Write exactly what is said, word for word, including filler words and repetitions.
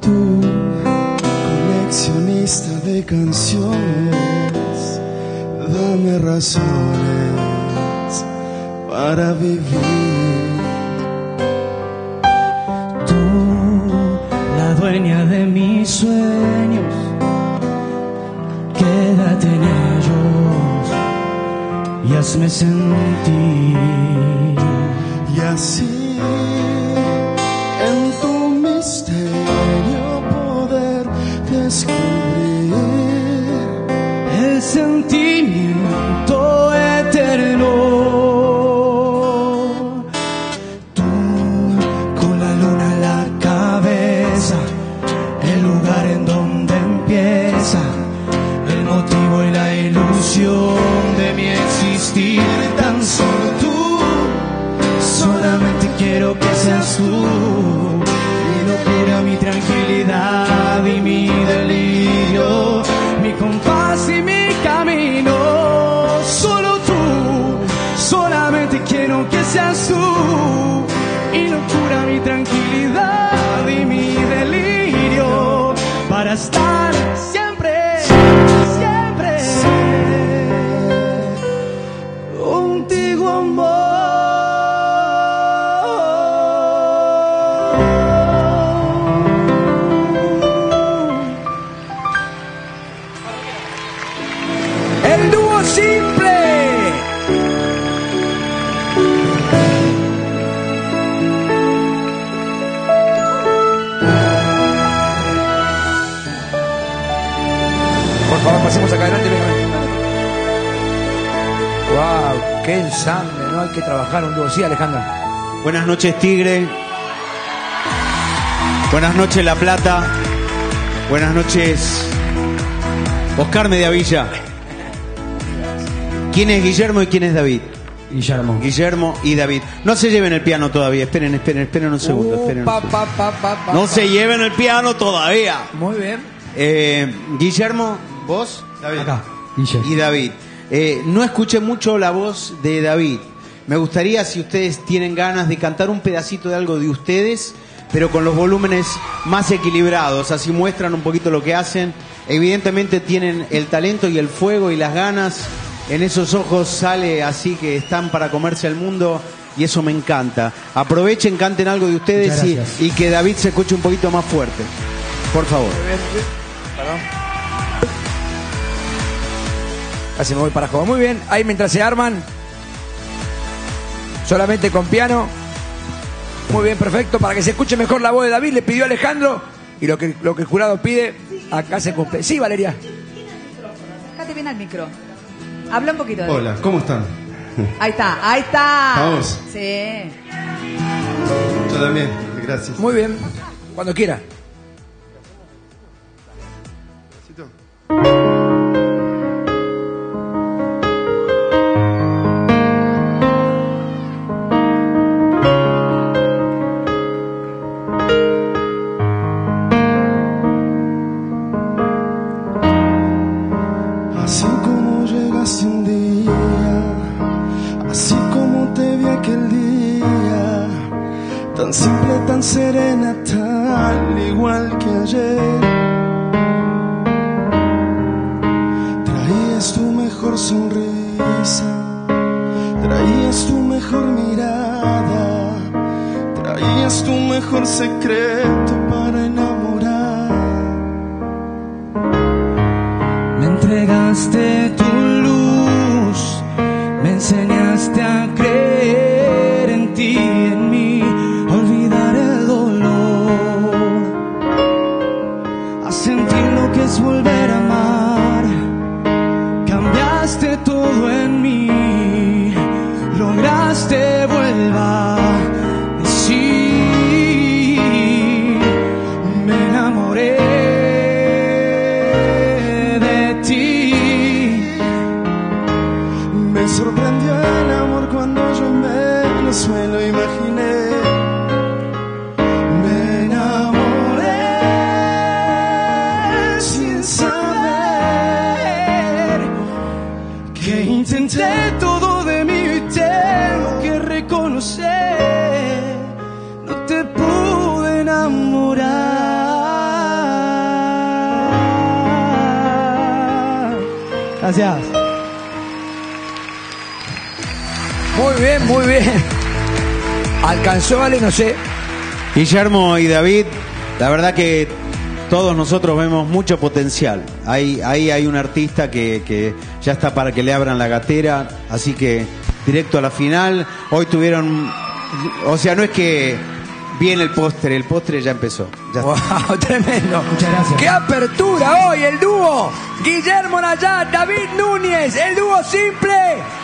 Tú, coleccionista de canciones, dame razones para vivir. Tú, la dueña de mis sueños, quédate en ellos y hazme sentir. Y así, en tu misterio poder descubrir el sentimiento eterno. Tú, con la luna en la cabeza, el lugar en donde empieza el motivo y la ilusión de mi existir. Tan solo tú, solamente quiero que seas tú, mi locura, mi tranquilidad y mi delirio, mi compás y mi camino. Solo tú, solamente quiero que seas tú, mi locura, mi tranquilidad y mi delirio, para estar siempre, siempre contigo, amor. El dúo simple. Por favor, pasemos acá adelante. Wow, qué ensamble, ¿no? Hay que trabajar un dúo. Sí, Alejandra. Buenas noches, Tigre. Buenas noches, La Plata. Buenas noches, Oscar Mediavilla. ¿Quién es Guillermo y quién es David? Guillermo. Guillermo y David. No se lleven el piano todavía. Esperen, esperen, esperen un segundo. Uh, esperen un pa, segundo. pa, pa, pa, pa, No pa. se lleven el piano todavía. Muy bien. Eh, Guillermo, vos, David. Acá, Guillermo. Y David. Eh, no escuché mucho la voz de David. Me gustaría, si ustedes tienen ganas, de cantar un pedacito de algo de ustedes, pero con los volúmenes más equilibrados. Así muestran un poquito lo que hacen. Evidentemente tienen el talento y el fuego y las ganas. En esos ojos sale así que están para comerse al mundo. Y eso me encanta. Aprovechen, canten algo de ustedes y, y que David se escuche un poquito más fuerte. Por favor. Perdón. Casi me voy para abajo. Muy bien, ahí mientras se arman, solamente con piano. Muy bien, perfecto. Para que se escuche mejor la voz de David, le pidió Alejandro. Y lo que, lo que el jurado pide, acá se cumple. Sí, Valeria. Acércate bien al micro. Habla un poquito. David. Hola, ¿cómo están? Ahí está, ahí está. Vamos. Sí. Yo también, gracias. Muy bien, cuando quiera. Así como llegaste un día, así como te vi aquel día, tan simple, tan serena, tal igual que ayer. Traías tu mejor sonrisa, traías tu mejor mirada, traías tu mejor secreto para enamorar. Me entregaste tu luz, me enseñaste a creer en ti, en mí, a olvidar el dolor, a sentir lo que es volver a amar. Cambiaste todo en mí, lograste vuelva a decir, me enamoré de ti. Me sorprendió el amor cuando yo menos me lo imaginé. Me enamoré sin saber Que intenté todo de mí y tengo que reconocer, no te pude enamorar. Gracias. Muy bien, muy bien. ¿Alcanzó, Ale? No sé. Guillermo y David, la verdad que todos nosotros vemos mucho potencial. Ahí, ahí hay un artista que, que ya está para que le abran la gatera, así que directo a la final. Hoy tuvieron, o sea, no es que viene el postre, el postre ya empezó. Ya Wow, tremendo. Muchas gracias. ¡Qué apertura hoy! El dúo Guillermo Nayar, David Núñez, el dúo simple.